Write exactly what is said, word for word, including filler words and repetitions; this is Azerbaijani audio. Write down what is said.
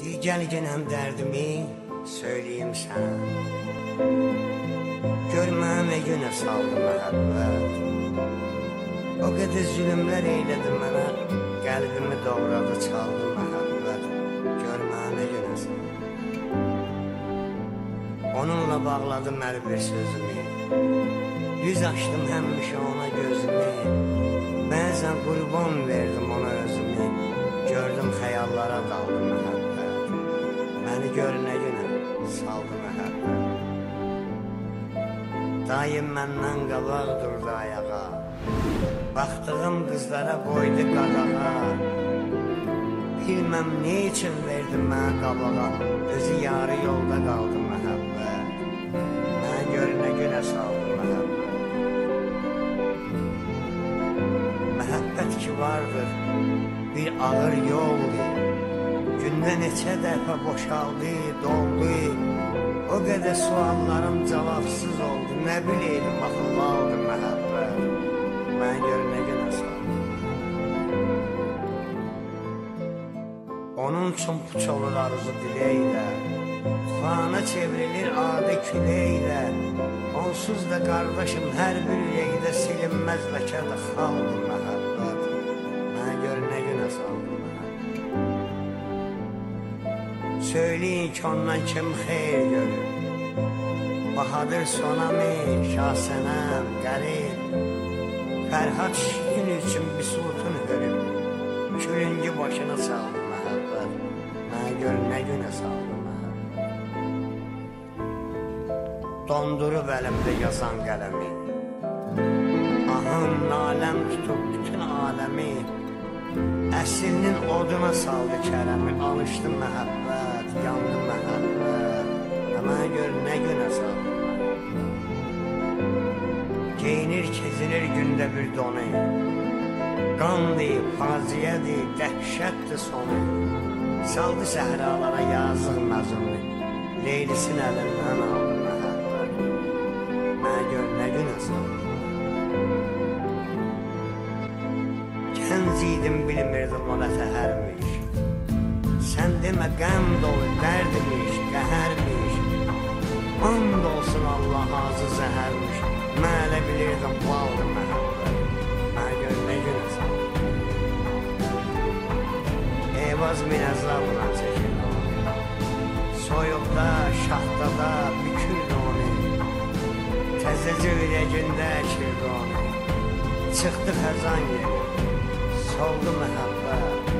Gel gelen derdimi söyleyeyim sana. Görmeme güne saldı məhəbbət. O qədər zülümlər eylədi mənə, qəlbimi doğradı, çaldı məhəbbət. Görmeme güne saldı. Onunla bağladım hər bir sözümü. Yüz açdım həmişə ona gözümü. Bəzən qurban verdim ona özümü. Gördüm xəyallara daldım məhəbbət. Məni görünə günə saldı məhəbbət. Dayım məndən qabaq durdu ayağa. Baxdığım qızlara qoydu qadağa. Bilməm ne üçün verdim mənə qabağa. Özü yarı yolda qaldı məhəbbət. Məni görünə günə saldı məhəbbət. Məhəbbət ki vardır bir ağır yoldur. Gündə neçə dəfə boşaldı, doldu. O qədər suallarım cavabsız oldu. Nə bileydim, axıllı aldı məhəbbət. Mən görünə günə saldı. Onun üçün puç olur arzu diləklə. Xana çevrilir adi küləklə. Onsuz da qardaşım hər bir ürəkdə silinməz ləkədə xaldı məhəbbət. Mən görünə günə saldı. Söyleyin ki ondan kim xeyr görür. Bahadır Sonami, Şahsənəm, Qərib, Fərhad Şirin üçün bir sultun hörüb. Külüncü başına saldı məhəbbət. Mənə görünə günə saldı məhəbbət. Dondurub əlimdə yazan qələmi. Ahım naləm tutub bütün aləmi. Əslinin oduna saldı kərəmi. Alışdı məhəbbət, yandı məhəbbət. Mənə gör nə günə saldı. Geyinir, kezilir gündə bir donu. Qandır, faziyədir, dəhşətdir sonu. Saldı səhralara yazıq məzunu. Leylisin əlindən aldı məhəbbət. Mənə gör nə günə saldı. Gənc idim, bilmirdim o nə təhərmiş. Sən demə qəm dolu, dərdmiş, qəhərmiş. And olsun Allah azı zəhərmiş. Mən elə bilirdim, baldı məhəbbət. Mənə gör nə günə saldı. Eyvaz minəzlavla çəkildi onu. Soyuqda, şaxtada büküldü onu. Təzəcə ürəyində əkildi onu. Çıxdı xəzan yeri. Soldu məhəbbət.